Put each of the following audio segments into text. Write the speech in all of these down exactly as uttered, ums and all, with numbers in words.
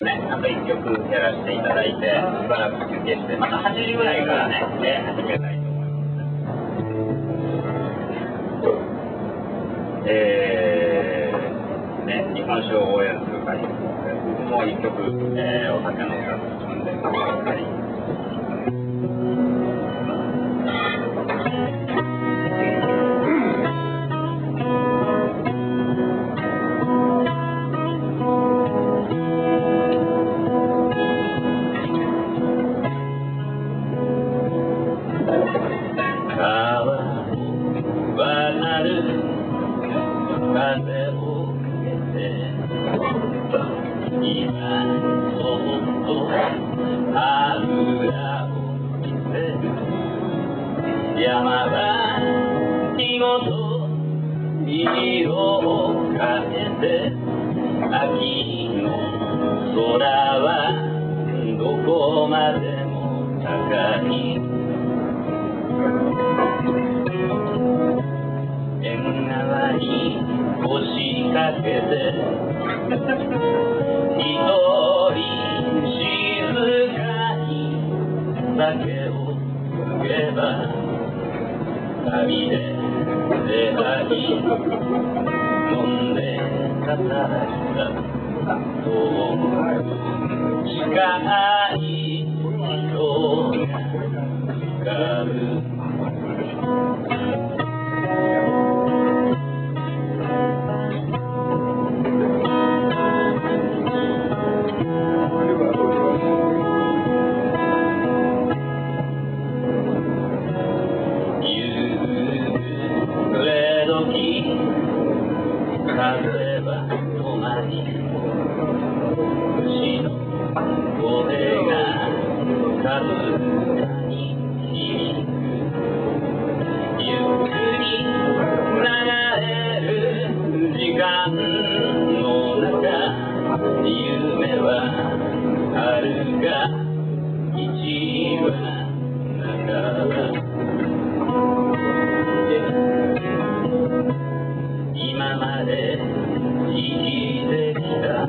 ね、あといっきょくやらせていただいて、しばらく休憩して、またはちじぐらいからね、で始めたいと思います。えー、ね、日本酒を応援する会、もういっきょく、えー、お酒の歌を積んでください。風をかけて今そっと油を見せ山は見事色を変えて秋の空はどこまでも高い縁側に腰掛けて一人静かに酒を飲めば旅で出会い飲んで語った遠く近い人が浮かぶ風は止まり牛の声がかすかに響くゆっくり流れる時間の中夢は遥か道は半ば今まで生きてきた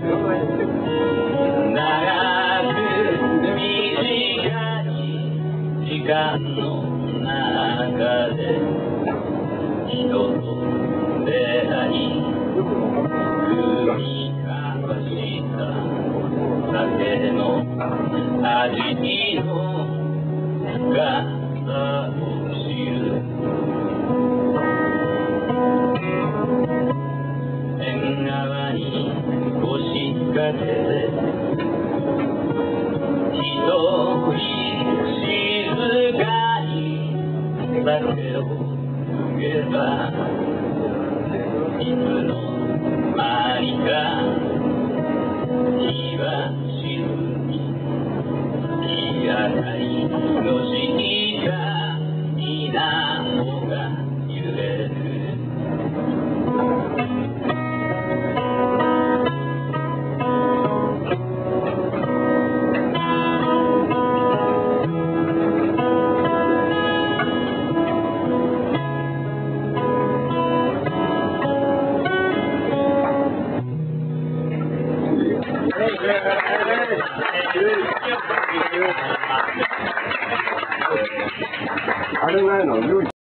長く短い時間の中で人と出会い踏み交わした酒の味の深さを知る縁側に腰掛けて一人静かに酒を飲めば